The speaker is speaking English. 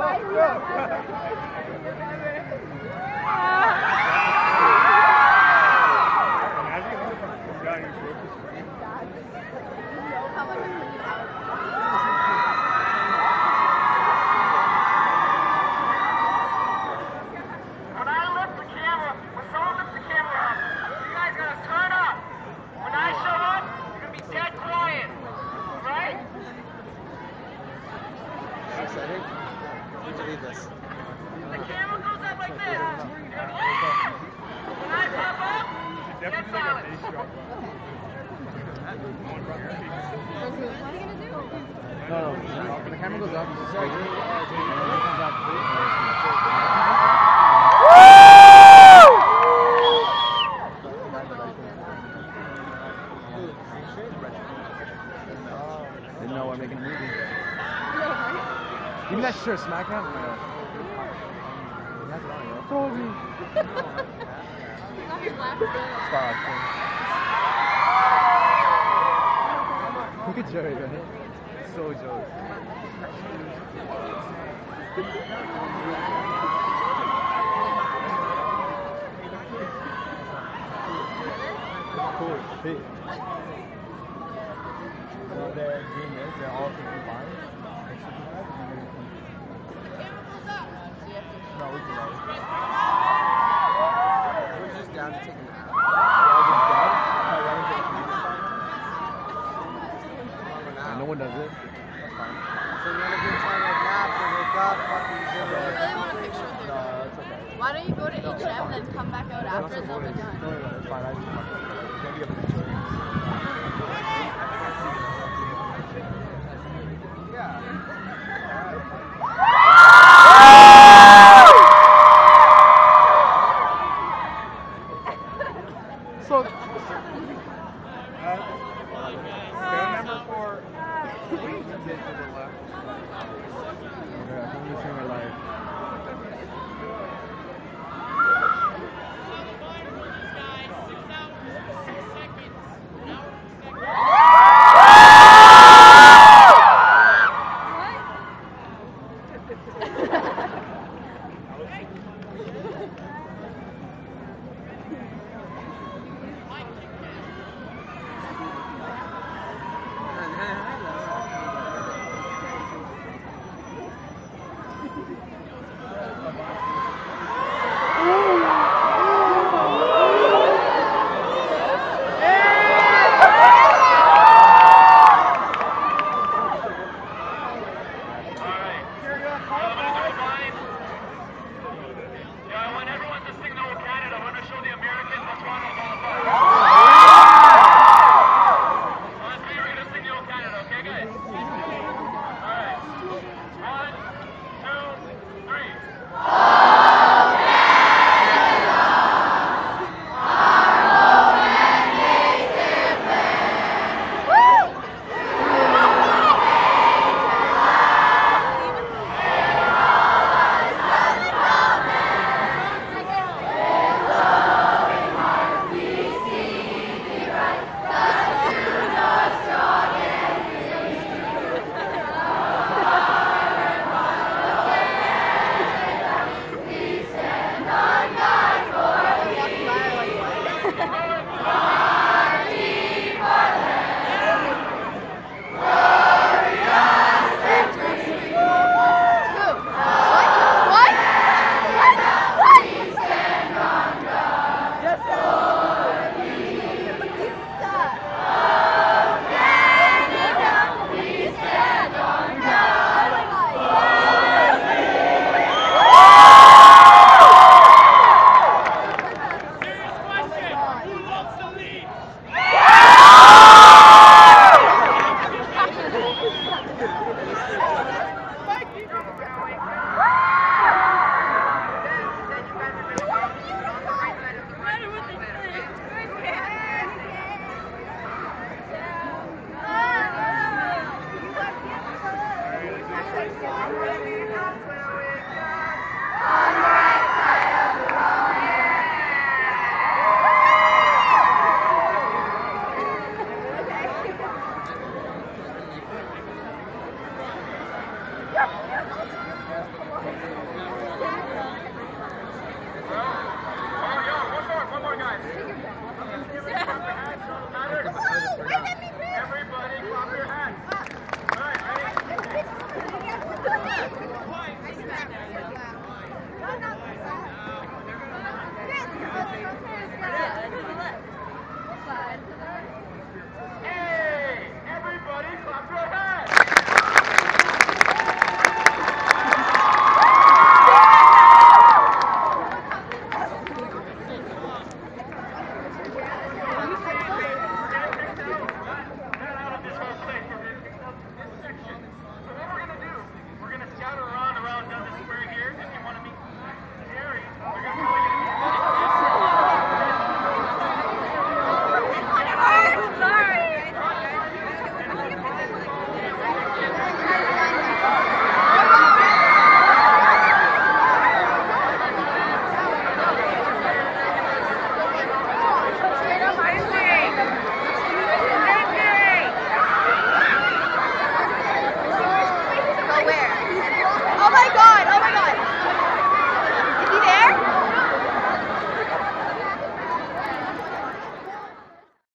When the camera goes up, it's just didn't know we're making a movie. Give me that shirt, SmackDown. Told me. Look at Joey, man. So Joey. Cool. Hey. They're genius. They're all 55. No, we can lower. We're just down to take a nap. No one does it. That's fine. So you want to get time to nap or wake up, fucking do it. I really want a picture with you. No, that's okay. Why don't you go to H&M and then come back out after it's all been done? No, it's fine. I just want to maybe a picture. Yeah.